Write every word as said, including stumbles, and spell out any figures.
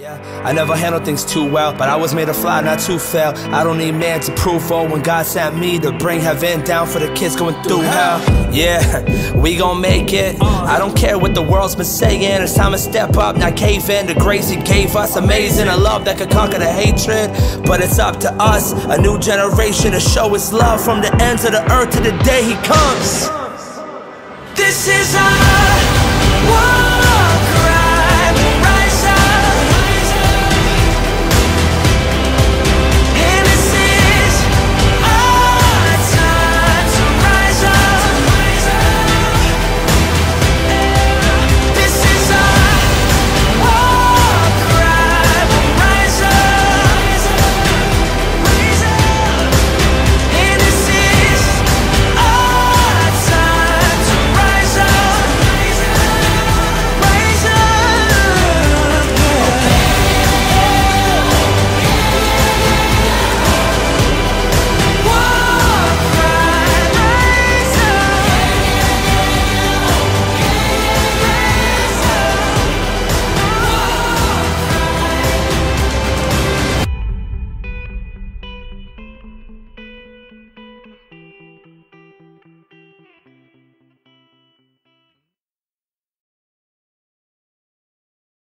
Yeah, I never handled things too well, but I was made to fly, not to fail. I don't need man to prove for when God sent me to bring heaven down for the kids going through hell. Yeah, we gon' make it. I don't care what the world's been saying. It's time to step up, not cave in. The grace He gave us, amazing. A love that could conquer the hatred, but it's up to us, a new generation, to show His love from the ends of the earth to the day He comes. This is our